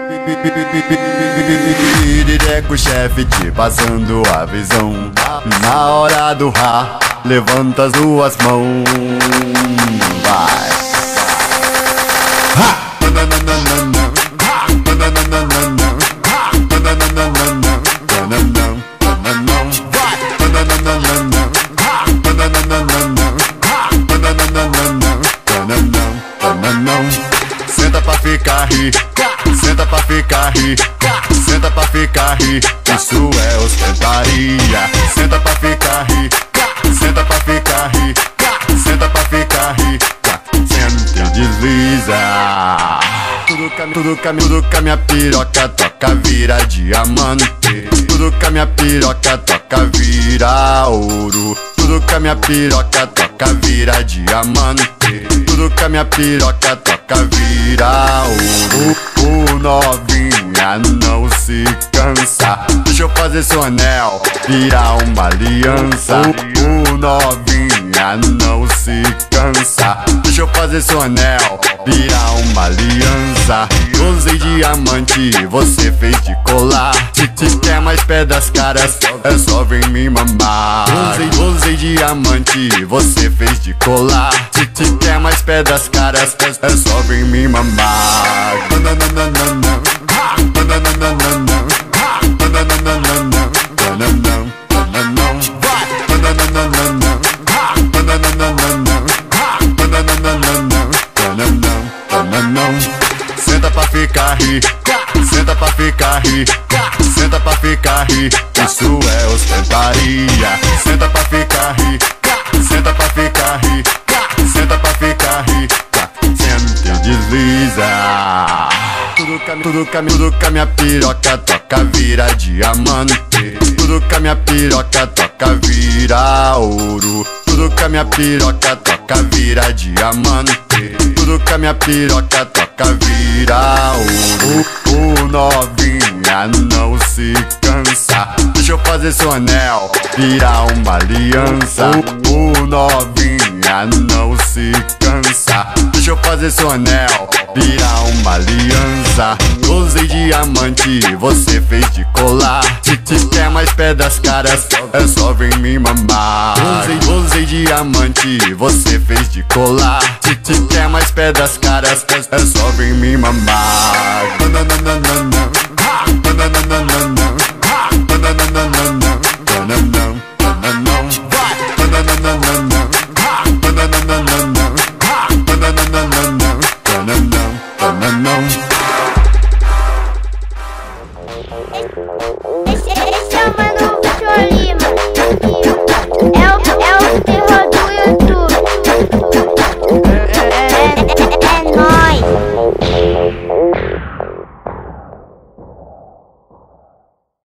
Pirireco, chefe, te passando a visão. Na hora do rá, levanta as duas mãos. Vai. Ha! Senta pra ficar rico, senta pra ficar rico, senta pra ficar rico, isso é ostentaria. Senta pra ficar rico, senta pra ficar rico, senta pra ficar rico, senta e desliza. Tudo com a minha piroca toca vira diamante. Tudo com a minha piroca toca vira ouro. Tudo com a minha piroca toca vira diamante. Tudo com a minha piroca toca vira ouro. O novinha não se cansa. Deixa eu fazer seu anel virar uma aliança. O novinha não se cansa. Deixa eu fazer seu anel virar uma aliança. Usei diamante, você fez de colar. Se quer mais pé das caras, é só vir me mamar. Usei diamante, você fez de colar. Se quer mais pé das caras, é só vir me mamar. Senta pra ficar rico, senta pra ficar rico, senta pra ficar rico, isso é ostentaria. Senta pra ficar rico, senta pra ficar rico, senta pra ficar rico, senta e desliza. Tudo com a minha piroca toca vira diamante. Tudo com a minha piroca toca vira ouro. Tudo com a minha piroca toca vira diamante. Tudo com a minha piroca toca vira ouro. O novinha não se cansa. Deixa eu fazer seu anel virar uma aliança. O novinha não se cansa. Deixa eu fazer seu anel virar uma aliança. Usei diamante, você fez de colar. Se quer mais pé das caras, é só vir me mamar. Usei diamante, você fez de colar. Se quer mais pé das caras, é só vir me mamar. Esse é o Mano Vitor Lima.